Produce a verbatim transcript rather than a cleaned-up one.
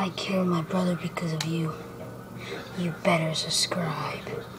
I killed my brother because of you. You better subscribe.